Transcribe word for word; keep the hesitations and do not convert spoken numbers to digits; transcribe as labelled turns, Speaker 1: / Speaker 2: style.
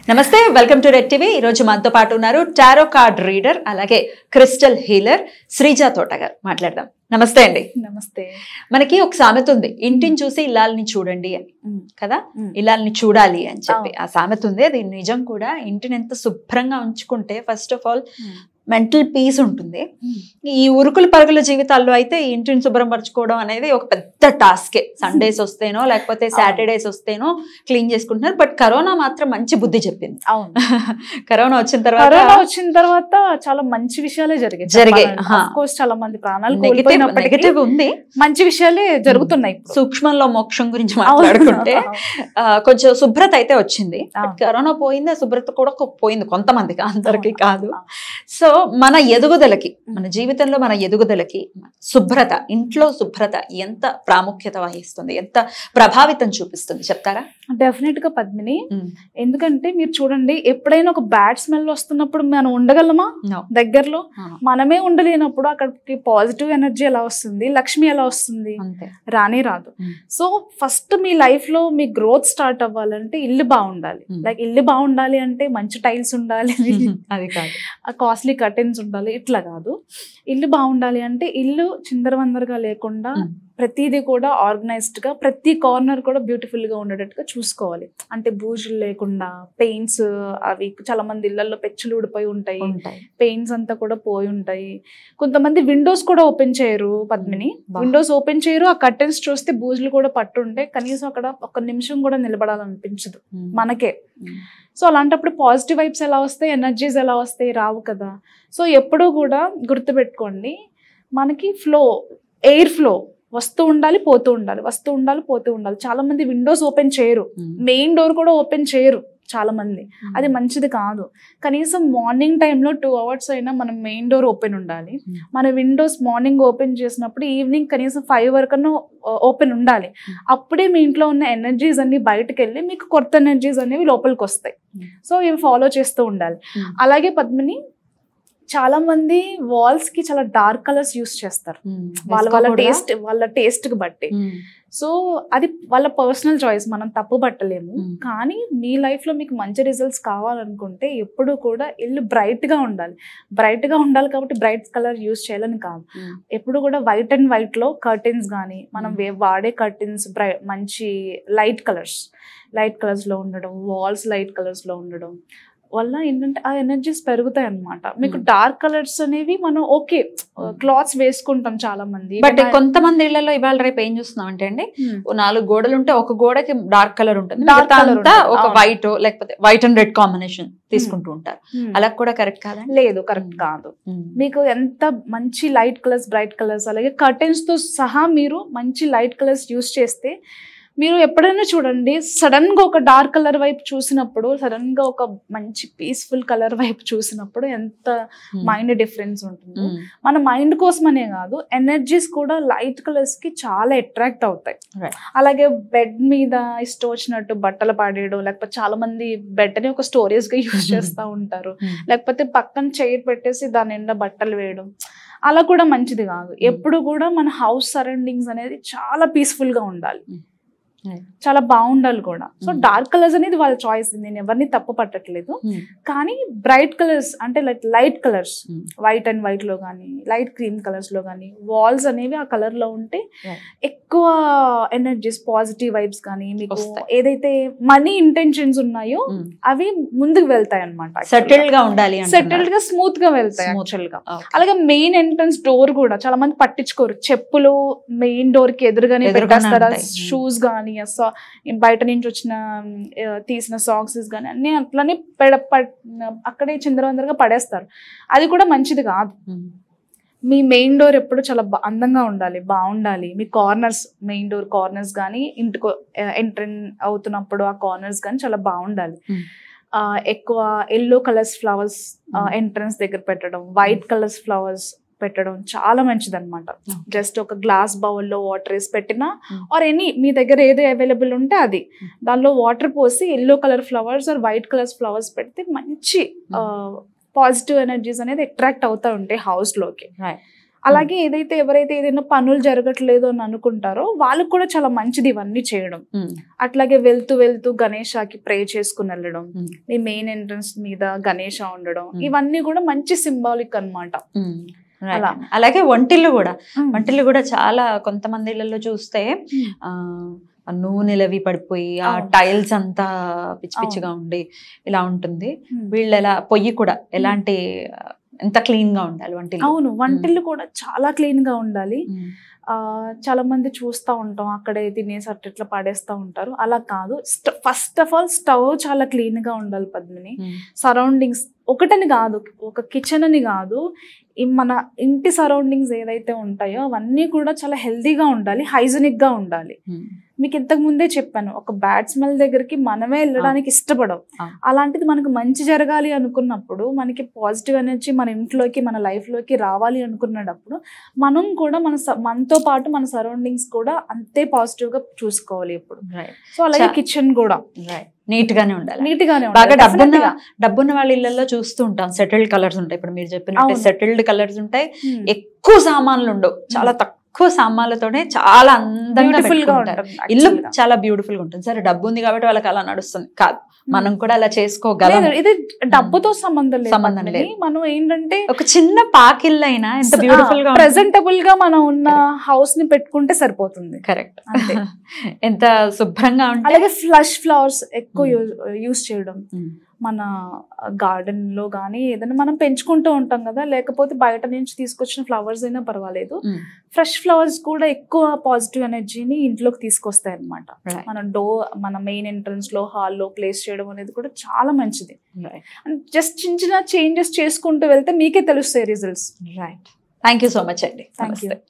Speaker 1: నమస్తే, welcome to red TV. ఈ రోజు మనతో పాటు ఉన్నారు టారో కార్డ్ రీడర్ అలాగే క్రిస్టల్ హీలర్ శ్రీజా తోట గారు. మాట్లాడదాం. నమస్తే అండి.
Speaker 2: నమస్తే.
Speaker 1: మనకి ఒక సామెత ఉంది, ఇంటిని చూసి ఇల్లాలని చూడండి అని కదా, ఇల్లాలని చూడాలి అని చెప్పి ఆ సామెత ఉంది. అది నిజం కూడా. ఇంటిని ఎంత శుభ్రంగా ఉంచుకుంటే first of all mental peace ఉంటుంది. ఈ ఉరుకుల పరుగుల జీవితాల్లో అయితే ఈ ఇంటిని శుభ్రపరచుకోవడం అనేది ఒక పెద్ద టాస్కే. సండేస్ వస్తేనో లేకపోతే సాటర్డేస్ వస్తేనో క్లీన్ చేసుకుంటున్నారు. బట్ కరోనా మాత్రం మంచి బుద్ధి చెప్పింది.
Speaker 2: అవును,
Speaker 1: కరోనా వచ్చిన తర్వాత
Speaker 2: కరోనా వచ్చిన తర్వాత చాలా మంచి విషయాలే జరిగాయి జరిగాయి చాలా మంది ప్రాణాలు
Speaker 1: నెగటివ్ ఉంది,
Speaker 2: మంచి విషయాలే జరుగుతున్నాయి.
Speaker 1: సూక్ష్మంలో మోక్షం గురించి మాట్లాడుకుంటే కొంచెం శుభ్రత అయితే వచ్చింది. కరోనా పోయింది, శుభ్రత కూడా పోయింది కొంతమందికి, అందరికి కాదు. సో మన ఎదుగుదలకి, మన జీవితంలో మన ఎదుగుదలకి శుభ్రత, ఇంట్లో శుభ్రత ఎంత ప్రాముఖ్యత వహిస్తుంది, ఎంత ప్రభావితం చూపిస్తుంది చెప్తారా?
Speaker 2: డెఫినెట్ గా పద్మిని. ఎందుకంటే మీరు చూడండి, ఎప్పుడైనా ఒక బ్యాడ్ స్మెల్ వస్తున్నప్పుడు మనం ఉండగలమా? దగ్గరలో మనమే ఉండలేనప్పుడు అక్కడికి పాజిటివ్ ఎనర్జీ ఎలా వస్తుంది, లక్ష్మి ఎలా వస్తుంది? రానే రాదు. సో ఫస్ట్ మీ లైఫ్ లో మీ గ్రోత్ స్టార్ట్ అవ్వాలంటే ఇల్లు బాగుండాలి. లైక్ ఇల్లు బాగుండాలి అంటే మంచి టైల్స్ ఉండాలి,
Speaker 1: అది కాదు
Speaker 2: కాస్ట్లీ కర్టెన్స్ ఉండాలి, ఇట్లా కాదు. ఇల్లు బాగుండాలి అంటే ఇల్లు చిందరవందరగా లేకుండా ప్రతిదీ కూడా ఆర్గనైజ్డ్ గా, ప్రతి కార్నర్ కూడా బ్యూటిఫుల్ గా ఉండేటట్టుగా చూసుకోవాలి. అంటే బూజులు లేకుండా, పెయింట్స్ అవి చాలా మంది ఇళ్లలో పెచ్చులు ఊడిపోయి ఉంటాయి, పెయింట్స్ అంతా కూడా పోయి ఉంటాయి. కొంతమంది విండోస్ కూడా ఓపెన్ చేయరు పద్మిని, విండోస్ ఓపెన్ చేయరు. ఆ కర్టెన్స్ చూస్తే బూజులు కూడా పట్టుంటే కనీసం అక్కడ ఒక నిమిషం కూడా నిలబడాలనిపించదు మనకే. సో అలాంటప్పుడు పాజిటివ్ వైబ్స్ ఎలా వస్తాయి, ఎనర్జీస్ ఎలా వస్తాయి? రావు కదా. సో ఎప్పుడూ కూడా గుర్తుపెట్టుకోండి, మనకి ఫ్లో, ఎయిర్ ఫ్లో వస్తూ ఉండాలి, పోతూ ఉండాలి, వస్తూ ఉండాలి, పోతూ ఉండాలి. చాలా మంది విండోస్ ఓపెన్ చేయరు, మెయిన్ డోర్ కూడా ఓపెన్ చేయరు చాలా మంది. అది మంచిది కాదు. కనీసం మార్నింగ్ టైంలో టూ అవర్స్ అయినా మనం మెయిన్ డోర్ ఓపెన్ ఉండాలి. మన విండోస్ మార్నింగ్ ఓపెన్ చేసినప్పుడు ఈవినింగ్ కనీసం ఫైవ్ వరకు ఓపెన్ ఉండాలి. అప్పుడే మీ ఇంట్లో ఉన్న ఎనర్జీస్ అన్ని బయటకు వెళ్ళి మీకు కొత్త ఎనర్జీస్ అనేవి లోపలికి వస్తాయి. సో ఇవి ఫాలో చేస్తూ ఉండాలి. అలాగే పద్మిని, చాలా మంది వాల్స్ కి చాలా డార్క్ కలర్స్ యూస్ చేస్తారు వాళ్ళ వాళ్ళ టేస్ట్ వాళ్ళ టేస్ట్ కి బట్టి. సో అది వాళ్ళ పర్సనల్ చాయిస్, మనం తప్పు పట్టలేము. కానీ మీ లైఫ్ లో మీకు మంచి రిజల్ట్స్ కావాలనుకుంటే ఎప్పుడు కూడా ఇల్లు బ్రైట్ గా ఉండాలి. బ్రైట్ గా ఉండాలి కాబట్టి బ్రైట్ కలర్ యూస్ చేయాలని కాదు. ఎప్పుడు కూడా వైట్ అండ్ వైట్ లో కర్టెన్స్ కానీ, మనం వాడే కర్టెన్స్ బ్రై మంచి లైట్ కలర్స్ లైట్ కలర్స్ లో ఉండడం, వాల్స్ లైట్ కలర్స్ లో ఉండడం వల్ల ఏంటంటే ఆ ఎనర్జీస్ పెరుగుతాయి అనమాట. మీకు డార్క్ కలర్స్ అనేవి మనం ఓకే క్లాత్స్ వేసుకుంటాం చాలా మంది,
Speaker 1: బట్ కొంతమంది ఇళ్లలో ఇవాళ రేపు ఏం చూస్తున్నాం అంటే అండి, నాలుగు గోడలు ఉంటే ఒక గోడకి డార్క్ కలర్ ఉంటుంది, డార్క్ కలర్ ఒక వైట్ లేకపోతే వైట్ అండ్ రెడ్ కాంబినేషన్ తీసుకుంటూ ఉంటారు. అలా కూడా కరెక్ట్ కాదా?
Speaker 2: లేదు, కరెక్ట్ కాదు. మీకు ఎంత మంచి లైట్ కలర్స్, బ్రైట్ కలర్స్, అలాగే కర్టెన్స్ తో సహా మీరు మంచి లైట్ కలర్స్ యూస్ చేస్తే, మీరు ఎప్పుడైనా చూడండి, సడన్ గా ఒక డార్క్ కలర్ వైపు చూసినప్పుడు, సడన్ గా ఒక మంచి పీస్ఫుల్ కలర్ వైపు చూసినప్పుడు ఎంత మైండ్ డిఫరెన్స్ ఉంటుంది. మన మైండ్ కోసమనే కాదు, ఎనర్జీస్ కూడా లైట్ కలర్స్ కి చాలా అట్రాక్ట్ అవుతాయి. అలాగే బెడ్ మీద ఇష్టం వచ్చినట్టు బట్టలు పాడేయడం, లేకపోతే చాలా మంది బెడ్ ని ఒక స్టోరేజ్ గా యూజ్ చేస్తూ ఉంటారు, లేకపోతే పక్కన చైర్ పెట్టేసి దాని నిండా బట్టలు వేయడం, అలా కూడా మంచిది కాదు. ఎప్పుడు కూడా మన హౌస్ సరౌండింగ్స్ అనేది చాలా పీస్ఫుల్ గా ఉండాలి, చాలా బాగుండాలి కూడా. సో డార్క్ కలర్స్ అనేది వాళ్ళ చాయిస్, నేను ఎవరిని తప్పు పట్టట్లేదు. కానీ బ్రైట్ కలర్స్ అంటే like light colours, white and white లో కానీ, లైట్ క్రీమ్ కలర్స్ లో కానీ, వాల్స్ అనేవి ఆ కలర్ లో ఉంటే ఎక్కువ ఎనర్జీస్, పాజిటివ్ వైబ్స్ కానీ, మీకు ఏదైతే మనీ ఇంటెన్షన్స్ ఉన్నాయో అవి ముందుకు వెళ్తాయి అనమాట.
Speaker 1: సెటిల్డ్ గా ఉండాలి,
Speaker 2: సెటిల్డ్ గా స్మూత్ గా వెళ్తాయి యాక్చువల్ గా. అలాగే మెయిన్ ఎంట్రన్స్ డోర్ కూడా చాలా మంది పట్టించుకోరు. చెప్పులు మెయిన్ డోర్ కి ఎదురుగానే పెట్టేస్తారా, షూస్ కానీ, బయట నుంచి వచ్చిన తీసిన సాక్స్ కానీ అన్ని అట్లనే పెడ అక్కడే చిందరవందరగా పడేస్తారు. అది కూడా మంచిది కాదు. మీ మెయిన్ డోర్ ఎప్పుడు చాలా అందంగా ఉండాలి, బాగుండాలి. మీ కార్నర్స్, మెయిన్ డోర్ కార్నర్స్ కానీ, ఇంటికి ఎంటర్ అవుతున్నప్పుడు ఆ కార్నర్స్ కానీ చాలా బాగుండాలి. ఎక్కువ ఎల్లో కలర్స్ ఫ్లవర్స్ ఎంట్రన్స్ దగ్గర పెట్టడం, వైట్ కలర్స్ ఫ్లవర్స్ పెట్టడం చాలా మంచిది అనమాట. జస్ట్ ఒక గ్లాస్ బౌల్లో వాటర్ వేసి పెట్టినా, ఆర్ ఎనీ మీ దగ్గర ఏది అవైలబుల్ ఉంటే అది, దానిలో వాటర్ పోసి yellow colour flowers or white colours flowers పెడితే మంచి పాజిటివ్ ఎనర్జీస్ అనేది అట్రాక్ట్ అవుతూ ఉంటాయి హౌస్ లోకి. అలాగే ఏదైతే ఎవరైతే ఏదైనా పనులు జరగట్లేదు అని అనుకుంటారో వాళ్ళకి కూడా చాలా మంచిది ఇవన్నీ చేయడం. అట్లాగే వెళ్తూ వెళ్తూ గణేషకి ప్రే చేసుకుని వెళ్ళడం, మీ మెయిన్ ఎంట్రన్స్ మీద గణేష ఉండడం, ఇవన్నీ కూడా మంచి సింబాలిక్ అన్నమాట.
Speaker 1: అలా అలాగే వంటిల్లు కూడా వంటిల్లు కూడా చాలా కొంతమంది ఇళ్లలో చూస్తే ఆ నూనెలవి పడిపోయి ఆ టైల్స్ అంతా పిచ్చి పిచ్చిగా ఉండి ఇలా ఉంటుంది. వీళ్ళు ఎలా పొయ్యి కూడా ఎలాంటి ఎంత క్లీన్ గా ఉండాలి వంటిల్లు?
Speaker 2: అవును, వంటిల్లు కూడా చాలా క్లీన్ గా ఉండాలి. ఆ చాలా మంది చూస్తూ ఉంటాం అక్కడే తినేసి అట్లా ఇట్లా పడేస్తూ ఉంటారు. అలా కాదు. ఫస్ట్ ఆఫ్ ఆల్ స్టవ్ చాలా క్లీన్ గా ఉండాలి పద్మిని. సరౌండింగ్స్ ఒకటని కాదు, ఒక కిచెన్ అని కాదు, మన ఇంటి సరౌండింగ్స్ ఏదైతే ఉంటాయో అవన్నీ కూడా చాలా హెల్తీగా ఉండాలి, హైజీనిక్ గా ఉండాలి. మీకు ఇంతకు ముందే చెప్పాను, ఒక బ్యాడ్ స్మెల్ దగ్గరికి మనమే వెళ్ళడానికి ఇష్టపడం. అలాంటిది మనకు మంచి జరగాలి అనుకున్నప్పుడు, మనకి పాజిటివ్ ఎనర్జీ మన ఇంట్లోకి మన లైఫ్ లోకి రావాలి అనుకున్నప్పుడు మనం కూడా మన మనతో పాటు మన సరౌండింగ్స్ కూడా అంతే పాజిటివ్ గా చూసుకోవాలి ఎప్పుడు. సో అలాగే కిచెన్ కూడా
Speaker 1: నీట్ గానే ఉండాలి,
Speaker 2: నీట్ గానే
Speaker 1: బాగా డబ్బున్న డబ్బున్న వాళ్ళ ఇళ్లలో చూస్తూ ఉంటాం సెటిల్డ్ కలర్స్ ఉంటాయి. ఇప్పుడు మీరు చెప్పినట్టే సెటిల్డ్ కలర్స్ ఉంటాయి, ఎక్కువ సామాన్లు ఉండవు, చాలా తక్కువ సామాన్లతోనే చాలా అందంగా ఉంటారు, ఇల్లు చాలా బ్యూటిఫుల్ గా ఉంటుంది. సరే డబ్బు ఉంది కాబట్టి వాళ్ళకి అలా నడుస్తుంది కాదు, మనం కూడా అలా చేసుకోగలం.
Speaker 2: ఇది డబ్బుతో సంబంధం లేదు, సంబంధం లేదు. మనం ఏంటంటే
Speaker 1: ఒక చిన్న పాకిల్ అయినా ఎంత బ్యూటిఫుల్ గా
Speaker 2: ప్రెజెంటబుల్ గా మనం ఉన్న హౌస్ ని పెట్టుకుంటే సరిపోతుంది.
Speaker 1: కరెక్ట్, ఎంత శుభ్రంగా ఉంటుంది.
Speaker 2: అలాగే ఫ్లష్ ఫ్లవర్స్ ఎక్కువ యూజ్ చేయడం, మన గార్డెన్ లో కానీ ఏదైనా మనం పెంచుకుంటూ ఉంటాం కదా, లేకపోతే బయట నుంచి తీసుకొచ్చిన ఫ్లవర్స్ అయినా పర్వాలేదు. ఫ్రెష్ ఫ్లవర్స్ కూడా ఎక్కువ పాజిటివ్ ఎనర్జీని ఇంట్లోకి తీసుకొస్తాయి అన్నమాట. మన డో మన మెయిన్ ఎంట్రన్స్ లో హాల్లో ప్లేస్ చేయడం అనేది కూడా చాలా మంచిది. జస్ట్ చిన్న చిన్న చేంజెస్ చేసుకుంటూ వెళ్తే మీకే తెలుస్తాయి results.
Speaker 1: Right, thank you so much అండి.
Speaker 2: Thank you.